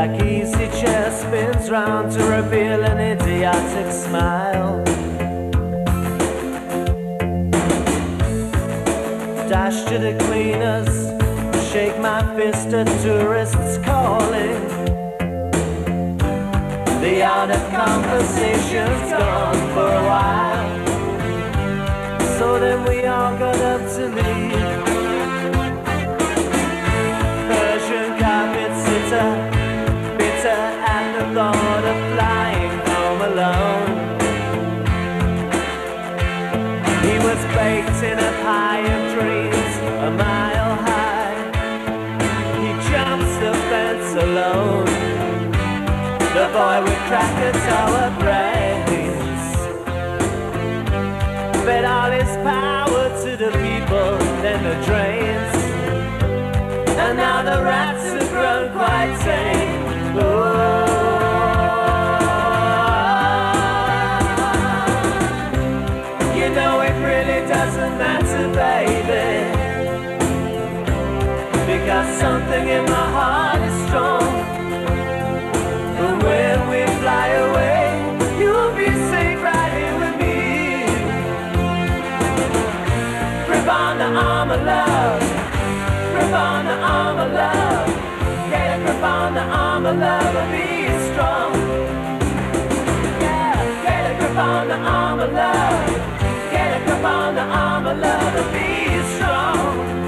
like easy chair spins round to reveal an idiotic smile. Dash to the cleaners, shake my fist at tourists calling. The art of conversation's gone for a while. So then we all got up to leave. Persian carpet sitter, bitter at the thought of flying home alone. He was baked in a pie of dreams, a mile high. He jumps the fence alone. The boy with Krakatoa brains fed all his power to the people, then the drains. And now the rats have grown quite tame. You know it really doesn't matter, baby, because something in my heart is strong. And when we fly away, you'll be safe right here with me. Grip on the arm of love, grip on the arm of love. Get a grip on the arm of love and be strong. Yeah, get a grip on the arm of love. Get a grip on the arm of love and be strong.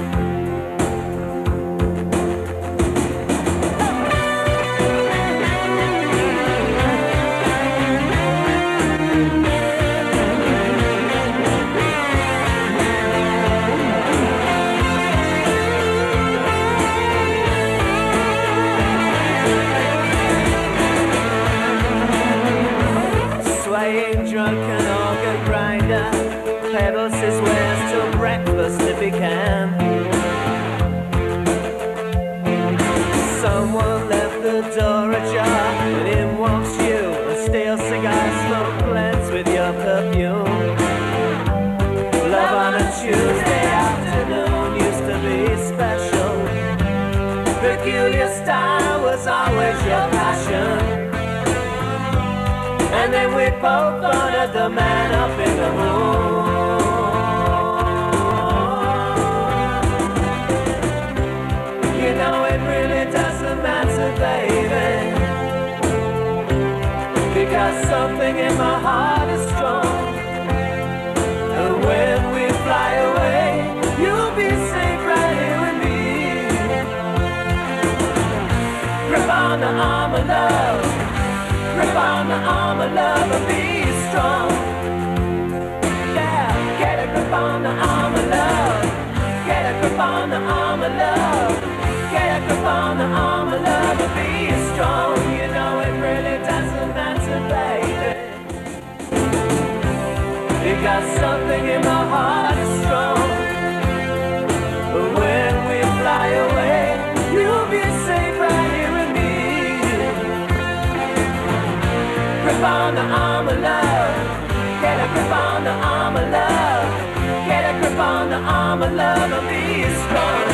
Swaying drunken organ grinder pedals his wares till breakfast if he can. Someone left the door ajar, and in walks you. A stale cigar smoke blends with your perfume. Love on a Tuesday afternoon used to be special. Peculiar style was always your passion. And then we both honored the man up in the moon. You know it really doesn't matter, baby, because something in my heart is strong. And when we fly away, you'll be safe right here with me. Grip on the arm of love, grip on the arm of love and be strong. Yeah, get a grip on the arm of love. Get a grip on the arm of love. Get a grip on the arm of love and be strong. You know it really doesn't matter, baby, because something in my heart is strong. But when we fly away, you'll be safe right here with me. Grip on the arm of love. Get a grip on the arm of love. Get a grip on the arm of love and be strong.